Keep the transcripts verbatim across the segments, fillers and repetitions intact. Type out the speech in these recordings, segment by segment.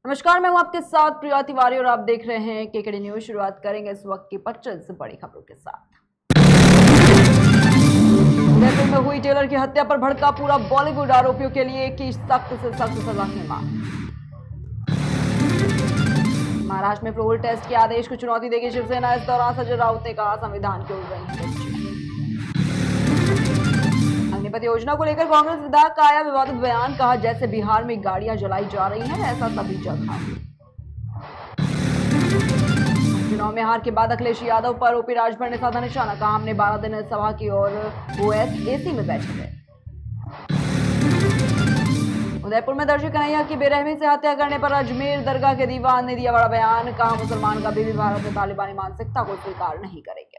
नमस्कार, मैं हूं आपके साथ प्रिया तिवारी और आप देख रहे हैं केकेडी न्यूज। शुरुआत करेंगे इस वक्त की पच्चीस बड़ी खबरों के साथ। उदयपुर में हुई टेलर की हत्या पर भड़का पूरा बॉलीवुड, आरोपियों के लिए की सख्त से सख्त सजा की मांग। महाराष्ट्र में प्रोल टेस्ट के आदेश को चुनौती देगी शिवसेना। इस दौरान संजय राउत ने कहा, संविधान की उड़ रही है। अग्निपथ योजना को लेकर कांग्रेस विधायक का आया विवादित बयान। कहा, जैसे बिहार में गाड़ियां जलाई जा रही हैं ऐसा सभी जगह। चुनाव में हार के बाद अखिलेश यादव पर ओपी राजभर ने साधा निशाना। कहा, हमने बारह दिन सभा की और वो एसी में बैठे थे। उदयपुर में दर्जी कन्हैया की बेरहमी से हत्या करने पर अजमेर दरगाह के दीवान ने दिया बड़ा बयान। कहा, मुसलमान कभी भी भारत में तालिबानी मानसिकता को स्वीकार नहीं करेंगे।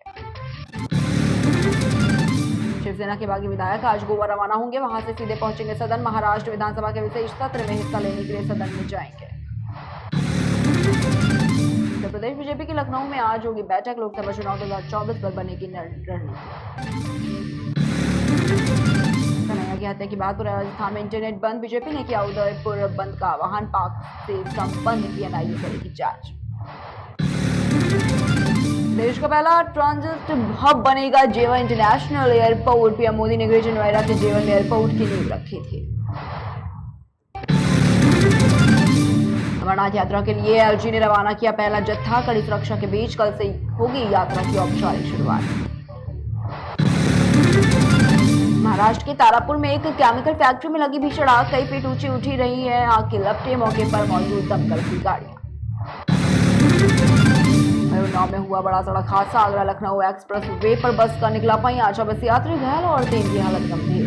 शिवसेना के बागी विधायक आज गोवा रवाना होंगे, वहां से सीधे पहुंचेंगे सदन। महाराष्ट्र विधानसभा के विशेष सत्र में हिस्सा लेने के लिए सदन में जाएंगे। उत्तर प्रदेश बीजेपी की लखनऊ में आज होगी बैठक। लोकसभा चुनाव दो हजार चौबीस पर बनेगी रणनीति। कन्हैया की हत्या के बाद पूरे राजस्थान में इंटरनेट बंद। बीजेपी ने किया उदयपुर बंद का आह्वान। पाक से संबंध की एनआईए करेगी जांच। देश का पहला ट्रांजिट हब बनेगा जेवर इंटरनेशनल एयरपोर्ट। पीएम मोदी ने ग्रेटर नोएडा के जेवर एयरपोर्ट की नींव रखी थी। अमरनाथ यात्रा के लिए एलजी ने रवाना किया पहला जत्था। कड़ी सुरक्षा के बीच कल से होगी यात्रा की औपचारिक शुरुआत। महाराष्ट्र के तारापुर में एक केमिकल फैक्ट्री में लगी भीषण आग। कई फीट ऊंची उठी रही है आग की लपटें। मौके पर मौजूद दमकल की गाड़ियां। गांव में हुआ बड़ा सड़क हादसा। आगरा लखनऊ एक्सप्रेस वे पर बस का निकला पहिया। चौबीस यात्री घायल और तीन की हालत गंभीर।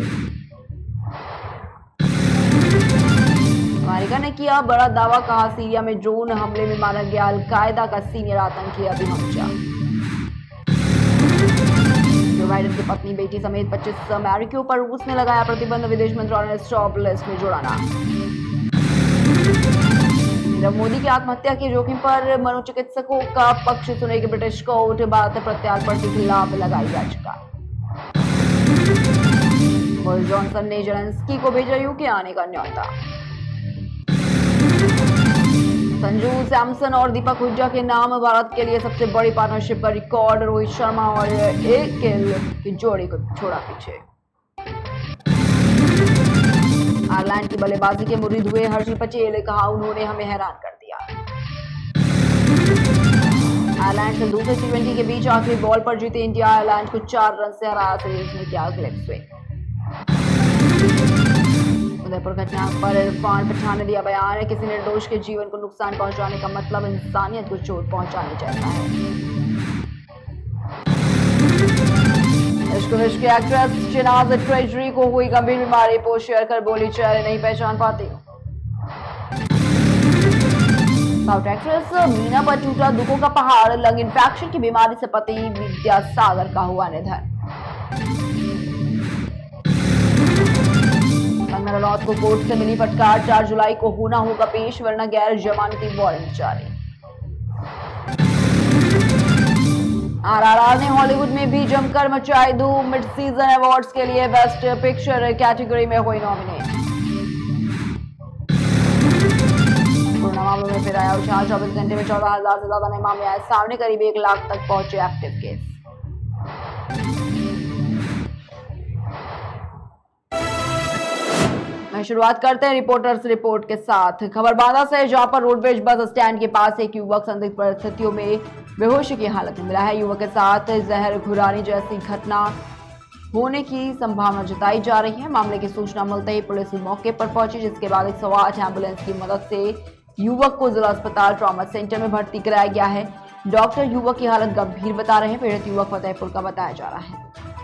अमेरिका ने किया बड़ा दावा। कहा, सीरिया में ड्रोन हमले में मारा गया अल-कायदा का सीनियर आतंकी अभी हमजा। जो बाइडेन की पत्नी बेटी समेत पच्चीस अमेरिकियों पर रूस ने लगाया प्रतिबंध। विदेश मंत्रालय ने स्टॉप लिस्ट में जोड़ा नाम। नीरव मोदी की आत्महत्या के जोखिम पर मनोचिकित्सकों का पक्ष सुनेगी ब्रिटिश कोर्ट। भारत प्रत्यार्पण के खिलाफ लगाई याचिका। बोरिस जॉनसन ने जेलेंस्की को भेजा यूके आने का न्योता। संजू सैमसन और दीपक हुड्डा के नाम भारत के लिए सबसे बड़ी पार्टनरशिप का रिकॉर्ड। रोहित शर्मा और एकेल की जोड़ी को छोड़ा पीछे। आयरलैंड की बल्लेबाजी के मुरीद हुए हर्षल पटेल। कहा, उन्होंने हमें हैरान कर दिया। आयरलैंड से दूसरे टी ट्वेंटी के बीच आखिरी बॉल पर जीती इंडिया। आयरलैंड को चार रन से हराया। सीरीज में किया ग्लैड स्विंग। उदयपुर घटना पर इरफान पठान ने दिया बयान। किसी निर्दोष के जीवन को नुकसान पहुंचाने का मतलब इंसानियत को चोट पहुंचाने जैसा है। इश्क विश्क की एक्ट्रेस शहनाज ट्रेजरी को हुई गंभीर बीमारी। पोस्ट शेयर कर बोली, चेहरे नहीं पहचान पाती। साउथ एक्ट्रेस मीना पर टूटा दुखों का पहाड़। लंग इन्फेक्शन की बीमारी से पति विद्यासागर का हुआ निधन। कंगना रनौत को कोर्ट से मिली फटकार। चार जुलाई को होना होगा पेश, वरना गैर जमानती वारंट जारी। आरआरआर ने हॉलीवुड में भी जमकर मचाई धूम। मिड सीजन अवार्ड्स के लिए बेस्ट पिक्चर कैटेगरी में हुई नॉमिनेट। कोरोना मामलों में फिर आया उछाल। चौबीस घंटे में चौदह हजार से ज्यादा नए मामले आए सामने। करीब एक लाख तक पहुंचे एक्टिव केस। मैं शुरुआत करते हैं रिपोर्टर्स रिपोर्ट के साथ। खबर बांदा से, जहां पर रोडवेज बस स्टैंड के पास एक युवक संदिग्ध परिस्थितियों में बेहोशी की हालत में मिला है। युवक के साथ जहर घुराने जैसी घटना होने की संभावना जताई जा रही है। मामले की सूचना मिलते ही पुलिस मौके पर पहुंची, जिसके बाद एक सौ आठ एम्बुलेंस की मदद से युवक को जिला अस्पताल ट्रॉमा सेंटर में भर्ती कराया गया है। डॉक्टर युवक की हालत गंभीर बता रहे हैं। पीड़ित युवक फतेहपुर का बताया जा रहा है।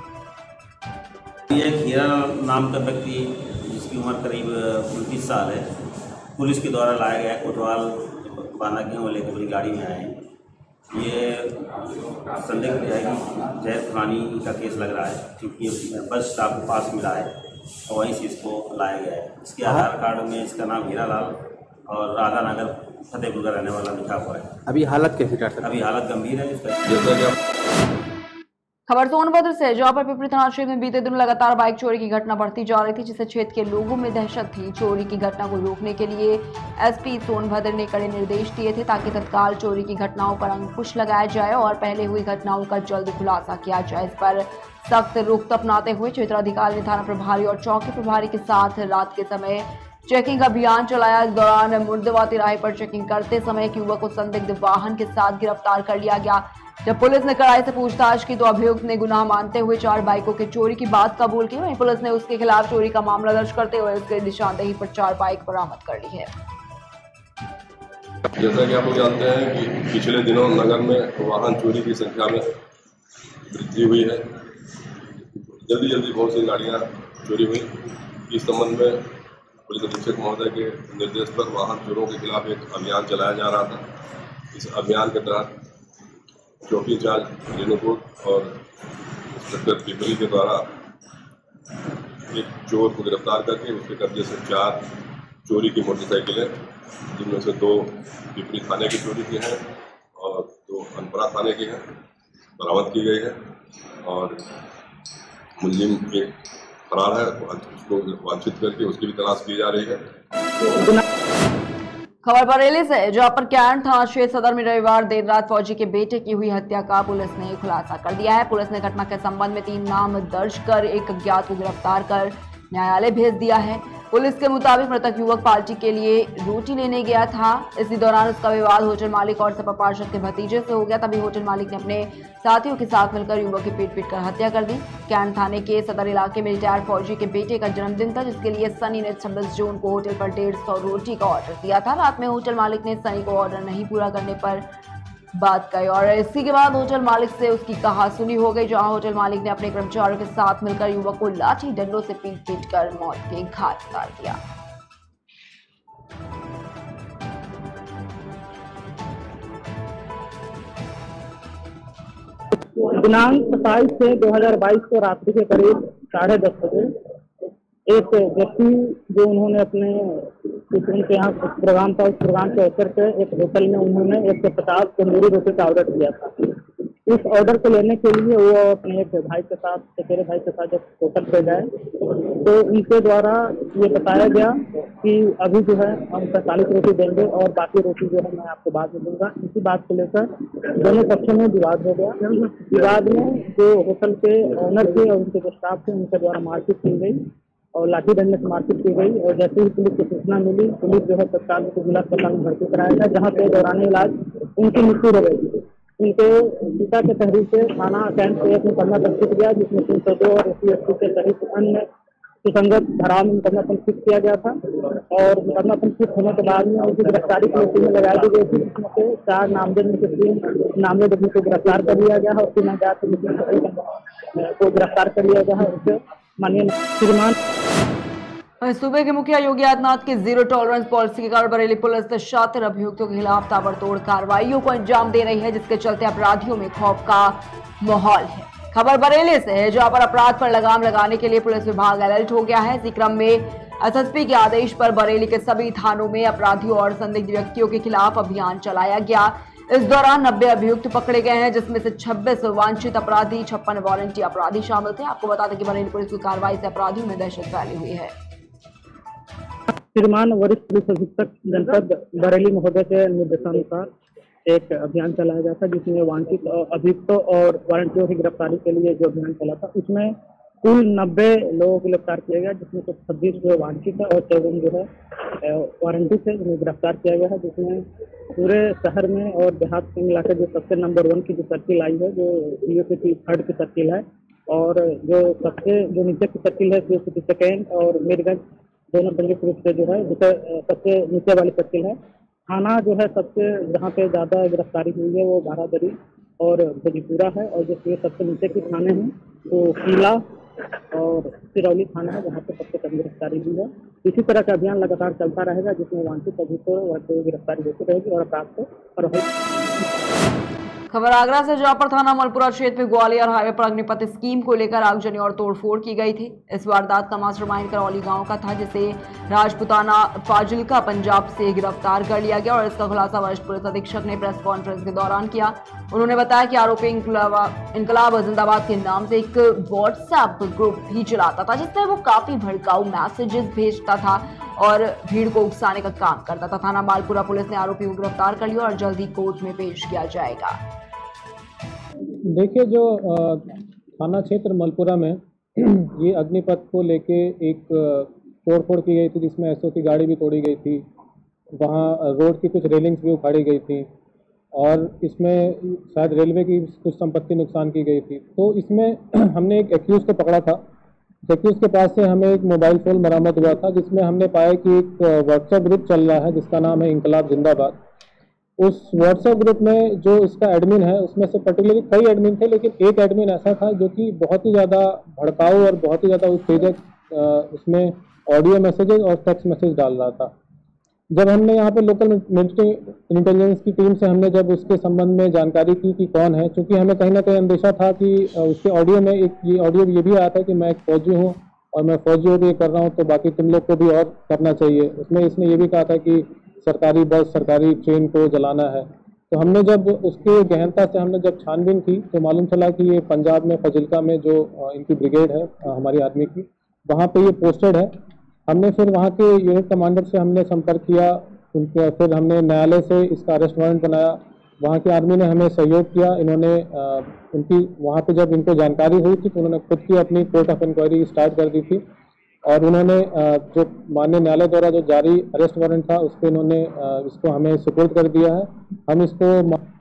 एक हीरा नाम का व्यक्ति जिसकी उम्र करीब उनतीस साल है, पुलिस के द्वारा लाया गया। कोतवाल बाना के वो लेकर बड़ी गाड़ी में आए। ये संदिग्ध है कि जैद खानी का केस लग रहा है, क्योंकि बस स्टॉप के पास मिला है और वहीं से इसको लाया गया है। इसके आधार कार्ड में इसका नाम हीरा लाल और राधा नगर फतेहपुर का रहने वाला लिखा हुआ है। अभी हालत कैसी डॉक्टर? अभी हालत गंभीर है। इसका खबर सोनभद्र से, जहां पर पिपरी थाना क्षेत्र में बीते दिनों लगातार बाइक चोरी की घटना बढ़ती जा रही थी, जिससे क्षेत्र के लोगों में दहशत थी। चोरी की घटना को रोकने के लिए एसपी सोनभद्र ने कड़े निर्देश दिए थे ताकि तत्काल चोरी की घटनाओं पर अंकुश लगाया जाए और पहले हुई घटनाओं का जल्द खुलासा किया जाए। इस पर सख्त रुख अपनाते हुए क्षेत्राधिकारी ने थाना प्रभारी और चौकी प्रभारी के साथ रात के समय चेकिंग अभियान चलाया। इस दौरान मुर्दवा तिराहे पर चेकिंग करते समय एक युवक को संदिग्ध वाहन के साथ गिरफ्तार कर लिया गया। जब पुलिस ने कड़ाई से पूछताछ की तो अभियुक्त ने गुनाह मानते हुए चार बाइकों के चोरी की बात कबूल की। वहीं पुलिस ने उसके खिलाफ चोरी का मामला दर्ज करते हुए उसके निशानदेही पर चार बाइक बरामद कर ली है। जैसा कि आप लोग जानते हैं कि पिछले दिनों नगर में वाहन चोरी की संख्या में वृद्धि हुई है। जल्दी जल्दी बहुत सी गाड़ियां चोरी हुई। इस संबंध में पुलिस अधीक्षक महोदय के निर्देश पर वाहन चोरों के खिलाफ एक अभियान चलाया जा रहा था। इस अभियान के तहत चौकी इंचार्ज रेणुकूट और इंस्पेक्टर पिपली के द्वारा एक चोर को गिरफ्तार करके उसके कब्जे से चार चोरी की मोटरसाइकिलें, जिनमें से दो पिपली थाने की चोरी की हैं और दो अनपरा थाने की हैं, बरामद की गई है। और मुलजिम एक फरार है, उसको वांछित करके उसकी भी तलाश की जा रही है। खबर बरेली से, जहां पर कैंट थाना क्षेत्र सदर में रविवार देर रात फौजी के बेटे की हुई हत्या का पुलिस ने खुलासा कर दिया है। पुलिस ने घटना के संबंध में तीन नाम दर्ज कर एक अज्ञात को गिरफ्तार कर न्यायालय भेज दिया है। पुलिस के मुताबिक मृतक युवक पार्टी के लिए रोटी लेने गया था। इसी दौरान उसका विवाद होटल मालिक और सपा पार्षद के भतीजे से हो गया। तभी होटल मालिक ने अपने साथियों के साथ मिलकर युवक की पीट पीट कर हत्या कर दी। कैंट थाने के सदर इलाके में रिटायर्ड फौजी के बेटे का जन्मदिन था, जिसके लिए सनी ने छब्बीस जून को होटल पर डेढ़ सौ रोटी का ऑर्डर दिया था। रात में होटल मालिक ने सनी को ऑर्डर नहीं पूरा करने पर बात कही और इसी के बाद होटल मालिक से उसकी कहासुनी हो गई, जहां होटल मालिक ने अपने कर्मचारियों के साथ मिलकर युवक को लाठी डंडों से पीट पीट कर मौत के घाट उतार दिया। दिनांक सत्ताईस से दो हजार बाईस को रात्रि के करीब साढ़े दस बजे एक व्यक्ति जो उन्होंने अपने उनके यहाँ प्रोग्राम था, उस प्रोग्राम के अवसर पे एक होटल में उन्होंने एक सौ पचास तंदूरी रोटी का ऑर्डर दिया था। इस ऑर्डर को लेने के लिए वो अपने एक भाई के साथ, चचेरे भाई के साथ जब होटल पे गए तो उनके द्वारा ये बताया गया कि अभी जो है हम पैंतालीस रोटी देंगे और बाकी रोटी जो है मैं आपको बाद में दूंगा। इसी बात को लेकर दोनों पक्षों में विवाद हो गया। विवाद में जो होटल के ऑनर थे और उनके जो स्टाफ थे उनके द्वारा मारपीट की गई और लाठी डंडे से मारपीट की गई। और जैसे ही पुलिस को सूचना मिली, पुलिस जो है तत्काल को जिला अस्पताल में भर्ती कराया गया, जहाँ पे दौरान इलाज उनकी मृत्यु हो गई। उनके पिता के तहरीर से थाना कैंट से एक मुकदमा पंजीकृत किया, जिसमें तीन सौ दो और एस सी एस टी के सहित अन्य सुसंगत धाराओं में मुकदमा पंजीकृत किया गया था। और मुकदमा पंजीकृत होने के बाद में उनकी गिरफ्तारी की नीति में लगाई दी गई थी, जिसमें से चार नामजद में से तीन नामजद आदमी को गिरफ्तार कर लिया गया है और तीन हजार को गिरफ्तार कर लिया गया है। उससे माननीय श्रीमान सूबे के मुखिया योगी आदित्यनाथ की जीरो टॉलरेंस पॉलिसी के कारण बरेली पुलिस शातिर अभियुक्तों के खिलाफ ताबड़तोड़ कार्रवाइयों को अंजाम दे रही है, जिसके चलते अपराधियों में खौफ का माहौल है। खबर बरेली से है, जहां पर अपराध पर लगाम लगाने के लिए पुलिस विभाग अलर्ट हो गया है। इसी क्रम में एस एस पी के आदेश पर बरेली के सभी थानों में अपराधियों और संदिग्ध व्यक्तियों के खिलाफ अभियान चलाया गया। इस दौरान नब्बे अभियुक्त पकड़े गए हैं, जिसमें से छब्बीस वांछित अपराधी, छप्पन वारंटी अपराधी शामिल थे। आपको बता दें कि बरेली पुलिस की कार्रवाई से अपराधियों में दहशत फैली हुई है। श्रीमान वरिष्ठ पुलिस अधीक्षक जनपद बरेली महोदय के निर्देशानुसार एक अभियान चलाया गया था, जिसमें वांछित अभियुक्तों और वारंटियों की गिरफ्तारी के लिए जो अभियान चला था उसमें कुल नब्बे लोगों को गिरफ्तार किया गया, जिसमें से छब्बीस जो वांछित है और चौवन जो है वारंटी से जिन्हें गिरफ्तार किया गया है। जिसमें पूरे शहर में और देहात से मिला के जो सबसे नंबर वन की जो सर्किल आई है, जो C O P T third की सर्किल है, और जो सबसे जो नीचे की सर्किल है C O P T second और मीरगंज दोनों संयुक्त रूप से जो है सबसे नीचे वाली सर्किल है। थाना जो है सबसे जहाँ पे ज़्यादा गिरफ्तारी हुई है वो बारादरी और भोजपुरा है, और जो सबसे नीचे के थाने हैं वो किला और सिरौली थाना है, जहाँ पे सबसे कम गिरफ्तारी हुई है। इसी तरह का अभियान लगातार चलता रहेगा, जिसमें वांछित अभियुक्तों व गिरफ्तारी होती रहेगी और अपराध को खबर आगरा से, जहां पर थाना मलपुरा क्षेत्र में ग्वालियर हाईवे पर अग्निपथ स्कीम को लेकर आगजनी और तोड़फोड़ की गई थी। इस वारदात का मास्टरमाइंड करौली गांव का था, जिसे राजपुताना फाजिल्का पंजाब से गिरफ्तार कर लिया गया और इसका खुलासा वरिष्ठ पुलिस अधीक्षक ने प्रेस कॉन्फ्रेंस के दौरान किया। उन्होंने बताया कि आरोपी इनकलाब जिंदाबाद के नाम से एक व्हाट्सएप ग्रुप भी चलाता था, जिसमें वो काफी भड़काऊ मैसेजेस भेजता था और भीड़ को उकसाने का काम करता था। थाना मालपुरा पुलिस ने आरोपी को गिरफ्तार कर लिया और जल्द ही कोर्ट में पेश किया जाएगा। देखिए, जो थाना क्षेत्र मलपुरा में ये अग्निपथ को लेके एक तोड़फोड़ की गई थी, जिसमें एसओ की गाड़ी भी तोड़ी गई थी, वहाँ रोड की कुछ रेलिंग्स भी उखाड़ी गई थी और इसमें शायद रेलवे की कुछ संपत्ति नुकसान की गई थी। तो इसमें हमने एक एक्यूज को पकड़ा था। एक्यूज के पास से हमें एक मोबाइल फ़ोन बरामद हुआ था, जिसमें हमने पाया कि एक व्हाट्सएप ग्रुप चल रहा है जिसका नाम है इनकलाब जिंदाबाद। उस व्हाट्सएप ग्रुप में जो इसका एडमिन है, उसमें से पर्टिकुलरली कई एडमिन थे, लेकिन एक एडमिन ऐसा था जो कि बहुत ही ज़्यादा भड़काऊ और बहुत ही ज़्यादा उत्तेजक उसमें ऑडियो मैसेजेस और टेक्स्ट मैसेज डाल रहा था। जब हमने यहाँ पे लोकल मिलिट्री इंटेलिजेंस की टीम से हमने जब उसके संबंध में जानकारी की कि कौन है, क्योंकि हमें कहीं ना कहीं अंदेशा था कि उसके ऑडियो में एक ये ऑडियो ये भी आया था कि मैं एक फौजी हूँ और मैं फौजी होकर ये कर रहा हूँ, तो बाकी तुम लोग को भी और करना चाहिए। उसमें इसने ये भी कहा था कि सरकारी बस, सरकारी ट्रेन को जलाना है। तो हमने जब उसके गहनता से हमने जब छानबीन की तो मालूम चला कि ये पंजाब में फाजिल्का में जो इनकी ब्रिगेड है हमारी आर्मी की, वहाँ पे ये पोस्टेड है। हमने फिर वहाँ के यूनिट कमांडर से हमने संपर्क किया, उनके फिर हमने न्यायालय से इसका अरेस्ट वारंट बनाया। वहाँ की आर्मी ने हमें सहयोग किया। इन्होंने आ, उनकी वहाँ पे जब इनको जानकारी हुई थी तो उन्होंने खुद की अपनी कोर्ट ऑफ इंक्वायरी स्टार्ट कर दी थी और उन्होंने आ, जो माननीय न्यायालय द्वारा जो जारी अरेस्ट वारंट था उस पर इन्होंने आ, इसको हमें सुपुर्द कर दिया है। हम इसको